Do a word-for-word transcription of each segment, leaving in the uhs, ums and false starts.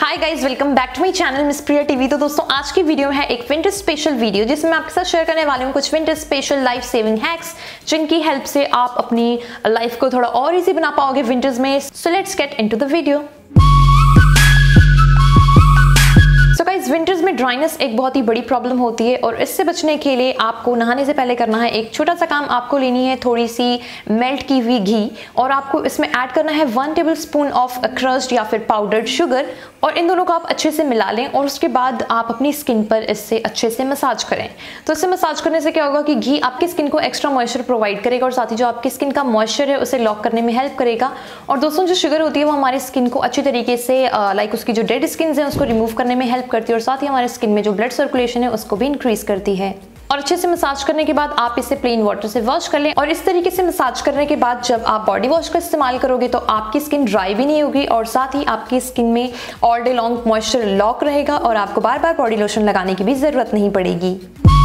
Hi guys, welcome back to my channel miss Priya TV. तो दोस्तों आज की वीडियो में है एक विंटर स्पेशल वीडियो जिसमें मैं आपके साथ शेयर करने वाली हूँ कुछ winter special life saving hacks जिनकी हेल्प से आप अपनी लाइफ को थोड़ा और इजी बना पाओगे विंटर्स में। So let's get into the video. So guys, winters में ड्राइनेस एक बहुत ही बड़ी प्रॉब्लम होती है और इससे बचने के लिए आपको नहाने से पहले करना है एक छोटा सा काम। आपको लेनी है थोड़ी सी मेल्ट की हुई घी और आपको इसमें ऐड करना है one tablespoon of crushed या फिर पाउडर्ड शुगर और इन दोनों को आप अच्छे से मिला लें और उसके बाद आप अपनी स्किन पर इससे अच्छे से मसाज करें। तो इससे मसाज करने से क्या होगा कि घी आपकी स्किन को एक्स्ट्रा मॉइस्चर प्रोवाइड करेगा और साथ ही जो आपकी स्किन का मॉइस्चर है उसे लॉक करने में हेल्प करेगा। और दोस्तों जो शुगर होती है वो हमारी स्किन को अच्छी तरीके से लाइक उसकी जो डेड स्किन है उसको रिमूव करने में हेल्प करती है और साथ ही हमारे स्किन में जो ब्लड सर्कुलेशन है उसको भी इंक्रीज करती है। और अच्छे से मसाज करने के बाद आप इसे प्लेन वाटर से वॉश कर लें और इस तरीके से मसाज करने के बाद जब आप बॉडी वॉश का इस्तेमाल करोगे तो आपकी स्किन ड्राई भी नहीं होगी और साथ ही आपकी स्किन में all day long moisture lock रहेगा और आपको बार बार बॉडी लोशन लगाने की भी जरूरत नहीं पड़ेगी।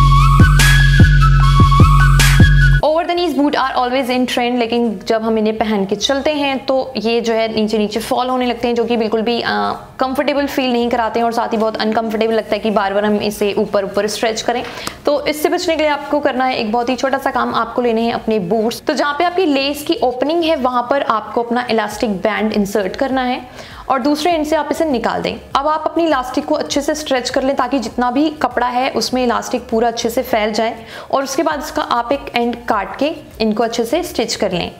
Over the knees boot are always in trend, लेकिन जब हम इन्हें पहन के चलते हैं तो ये जो है नीचे नीचे फॉल होने लगते हैं जो कि बिल्कुल भी कंफर्टेबल फील नहीं कराते हैं और साथ ही बहुत अनकंफर्टेबल लगता है कि बार बार हम इसे ऊपर ऊपर स्ट्रेच करें। तो इससे बचने के लिए आपको करना है एक बहुत ही छोटा सा काम। आपको लेने हैं अपने बूट्स। तो जहाँ पे आपकी लेस की ओपनिंग है वहां पर आपको अपना इलास्टिक बैंड इंसर्ट करना है और दूसरे एंड से आप इसे निकाल दें। अब आप अपनी इलास्टिक को अच्छे से स्ट्रेच कर लें ताकि जितना भी कपड़ा है उसमें इलास्टिक पूरा अच्छे से फैल जाए और उसके बाद इसका आप एक एंड काट के इनको अच्छे से स्टिच कर लें।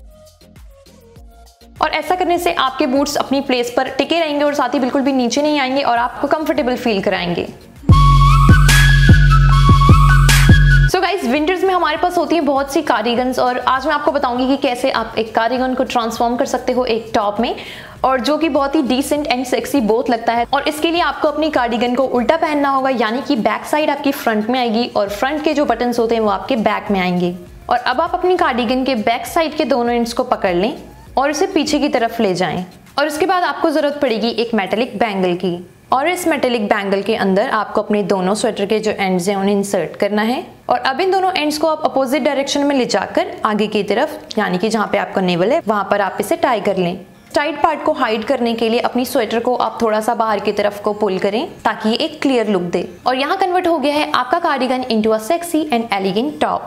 और ऐसा करने से आपके बूट्स अपनी प्लेस पर टिके रहेंगे और साथ ही बिल्कुल भी नीचे नहीं आएंगे और आपको कंफर्टेबल फील कराएंगे। सो गाइस, विंटर्स में हमारे पास होती हैं बहुत सी कार्डिगन्स और आज मैं आपको बताऊंगी कि कैसे आप एक कार्डिगन को ट्रांसफॉर्म कर सकते हो एक टॉप में और जो कि बहुत ही डिसेंट एंड सेक्सी बोथ लगता है। और इसके लिए आपको अपनी कार्डिगन को उल्टा पहनना होगा, यानी कि बैक साइड आपकी फ्रंट में आएगी और फ्रंट के जो बटन्स होते हैं वो आपके बैक में आएंगे। और अब आप अपनी कार्डिगन के बैक साइड के दोनों एंड्स को पकड़ लें और इसे पीछे की तरफ ले जाएं और उसके बाद आपको जरूरत पड़ेगी एक मेटेलिक बैंगल की और इस मेटेलिक बैंगल के अंदर आपको अपने दोनों स्वेटर के जो एंड्स हैं उन्हें इंसर्ट करना है और अब इन दोनों एंड्स को आप अपोजिट डायरेक्शन में ले जाकर आगे की तरफ यानी कि जहाँ पे आपका नेवल है वहां पर आप इसे टाई कर लें। टाइट पार्ट को हाइड करने के लिए अपनी स्वेटर को आप थोड़ा सा बाहर की तरफ को पुल करें ताकि ये एक क्लियर लुक दे और यहाँ कन्वर्ट हो गया है आपका cardigan into a sexy and elegant top.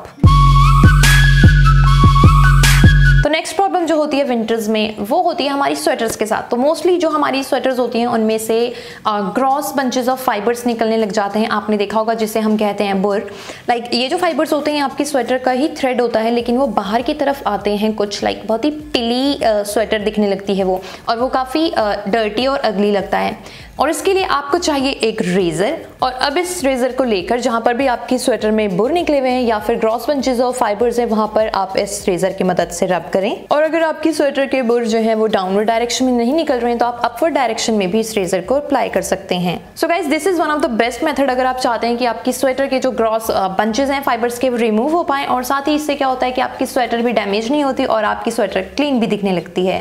तो नेक्स्ट प्रॉब्लम जो होती है विंटर्स में वो होती है हमारी स्वेटर्स के साथ। तो मोस्टली जो हमारी स्वेटर्स होती हैं उनमें से ग्रॉस बंचेस ऑफ फाइबर्स निकलने लग जाते हैं। आपने देखा होगा जिसे हम कहते हैं बुर। लाइक like, ये जो फाइबर्स होते हैं आपकी स्वेटर का ही थ्रेड होता है लेकिन वो बाहर की तरफ आते हैं कुछ लाइक like, बहुत ही पिली स्वेटर दिखने लगती है वो और वो काफ़ी डर्टी और अगली लगता है और इसके लिए आपको चाहिए एक रेजर। और अब इस रेजर को लेकर जहां पर भी आपकी स्वेटर में बुर निकले हुए हैं या फिर ग्रॉस बंचेस ऑफ फाइबर्स हैं वहां पर आप इस रेजर की मदद से रब करें। और अगर आपकी स्वेटर के बुर जो है वो डाउनवर्ड डायरेक्शन में नहीं निकल रहे हैं तो आप अपवर्ड डायरेक्शन में भी इस रेजर को अप्लाई कर सकते हैं। So guys, this is one of the best method अगर आप चाहते हैं कि आपकी स्वेटर के जो ग्रॉस बंचेस हैं फाइबर्स के रिमूव हो पाए और साथ ही इससे क्या होता है कि आपकी स्वेटर भी डैमेज नहीं होती और आपकी स्वेटर क्लीन भी दिखने लगती है।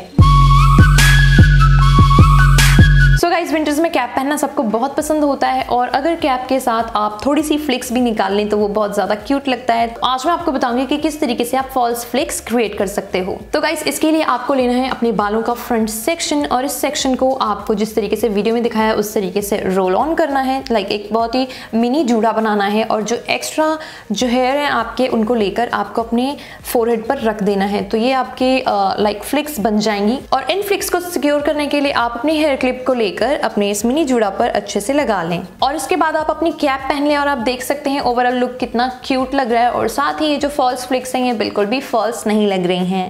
सो गाइस, विंटर्स में कैप पहनना सबको बहुत पसंद होता है और अगर कैप के साथ आप थोड़ी सी फ्लिक्स भी निकाल लें तो वो बहुत ज़्यादा क्यूट लगता है। तो आज मैं आपको बताऊंगी कि किस तरीके से आप फॉल्स फ्लिक्स क्रिएट कर सकते हो। तो गाइस, इसके लिए आपको लेना है अपने बालों का फ्रंट सेक्शन और इस सेक्शन को आपको जिस तरीके से वीडियो में दिखाया है उस तरीके से रोल ऑन करना है। लाइक एक बहुत ही मिनी जूड़ा बनाना है और जो एक्स्ट्रा जो हेयर है आपके उनको लेकर आपको अपने फोरहेड पर रख देना है। तो ये आपके लाइक फ्लिक्स बन जाएंगी और इन फ्लिक्स को सिक्योर करने के लिए आप अपनी हेयर क्लिप को लेकर अपने इस मिनी जूड़ा पर अच्छे से लगा लें और इसके बाद आप अपनी कैप पहन लें और आप देख सकते हैं ओवरऑल लुक कितना क्यूट लग रहा है और साथ ही ये जो फॉल्स फ्लिक्स हैं ये बिल्कुल भी फॉल्स नहीं लग रही हैं।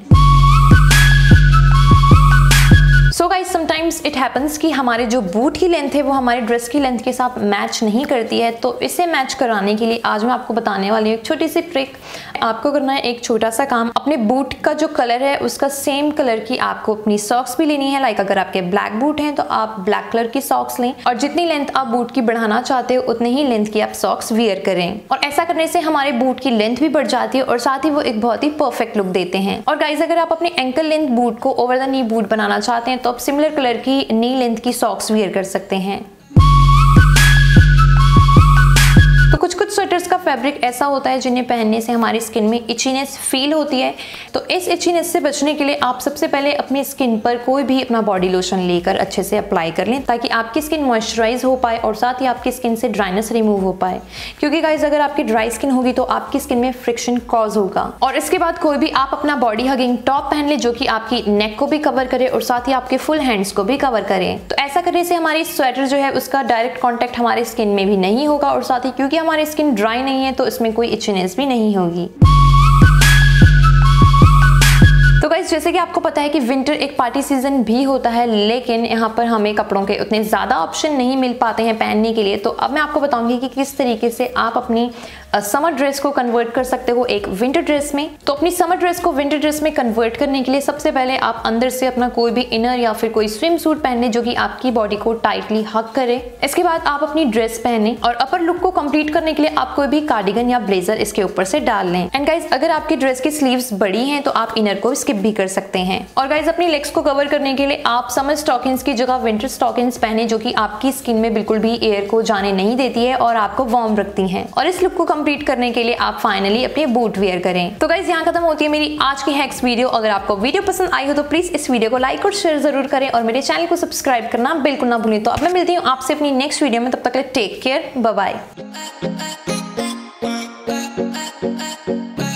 So guys, sometimes it happens कि हमारे जो बूट की लेंथ है वो हमारे ड्रेस की लेंथ के साथ मैच नहीं करती है। तो इसे मैच कराने के लिए आज मैं आपको बताने वाली हूँ एक छोटी सी ट्रिक। आपको करना है एक छोटा सा काम। अपने बूट का जो कलर है उसका सेम कलर की आपको अपनी सॉक्स भी लेनी है। लाइक अगर आपके ब्लैक बूट हैं तो आप ब्लैक कलर की सॉक्स लें और जितनी लेंथ आप बूट की बढ़ाना चाहते हो उतनी ही लेंथ की आप सॉक्स वियर करें और ऐसा करने से हमारे बूट की लेंथ भी बढ़ जाती है और साथ ही वो एक बहुत ही परफेक्ट लुक देते हैं। और गाइज, अगर आप अपने एंकल लेंथ बूट को ओवर द नी बूट बनाना चाहते हैं तो आप सिमिलर कलर की नी लेंथ की सॉक्स वियर कर सकते हैं। तो कुछ कुछ स्वेटर्स का फैब्रिक ऐसा होता है जिन्हें पहनने से हमारी स्किन में इचीनेस फील होती है। तो इस इचीनेस से बचने के लिए आप सबसे पहले अपनी स्किन पर कोई भी अपना बॉडी लोशन लेकर अच्छे से अप्लाई कर लें, ताकि आपकी स्किन मॉइस्चराइज हो पाए और साथ ही आपकी स्किन से ड्राइनेस रिमूव हो पाए। क्योंकि गाइज अगर आपकी ड्राई स्किन होगी तो आपकी स्किन में फ्रिक्शन कॉज होगा। और इसके बाद कोई भी आप अपना बॉडी हगिंग टॉप पहन ले जो कि आपकी नेक को भी कवर करे और साथ ही आपके फुल हैंड्स को भी कवर करे। तो ऐसा करने से हमारी स्वेटर जो है उसका डायरेक्ट कॉन्टेक्ट हमारे स्किन में भी नहीं होगा और साथ ही क्योंकि हमारी स्किन ड्राई नहीं है तो इसमें कोई इचीनेस भी नहीं होगी। तो गाइस जैसे कि आपको पता है कि विंटर एक पार्टी सीजन भी होता है, लेकिन यहाँ पर हमें कपड़ों के उतने ज़्यादा ऑप्शन नहीं मिल पाते हैं पहनने के लिए। तो अब मैं आपको बताऊंगी कि किस तरीके से आप अपनी समर ड्रेस को कन्वर्ट कर सकते हो एक विंटर ड्रेस में। तो अपनी समर ड्रेस को विंटर ड्रेस में कन्वर्ट करने के लिए सबसे पहले आप अंदर से अपना कोई भी इनर या फिर कोई स्विम सूट पहन ले जो कि आपकी बॉडी को टाइटली हग करे। इसके बाद आप अपनी ड्रेस पहने और अपर लुक को कंप्लीट करने के लिए आप कोई भी कार्डिगन या ब्लेजर इसके ऊपर से डाल लें। एंड गाइज अगर आपकी ड्रेस की स्लीव्स बड़ी हैं तो आप इनर को स्किप भी कर सकते हैं। और गाइज अपनी लेग्स को कवर करने के लिए आप समर स्टॉकिंग्स की जगह विंटर स्टॉकिंग्स पहने जो कि आपकी स्किन में बिल्कुल भी एयर को जाने नहीं देती है और आपको वार्म रखती हैं। और इस लुक को कंप्लीट करने के लिए आप फाइनली अपने बूट वेयर करें। तो गाइज यहाँ खत्म होती है मेरी आज की हैक्स वीडियो। अगर आपको वीडियो पसंद आई हो तो प्लीज इस वीडियो को लाइक और शेयर जरूर करें और मेरे चैनल को सब्सक्राइब करना बिल्कुल ना भूलें। तो अब मैं मिलती हूँ आपसे अपनी नेक्स्ट वीडियो में, तब तक के लिए टेक केयर, बाय बाय।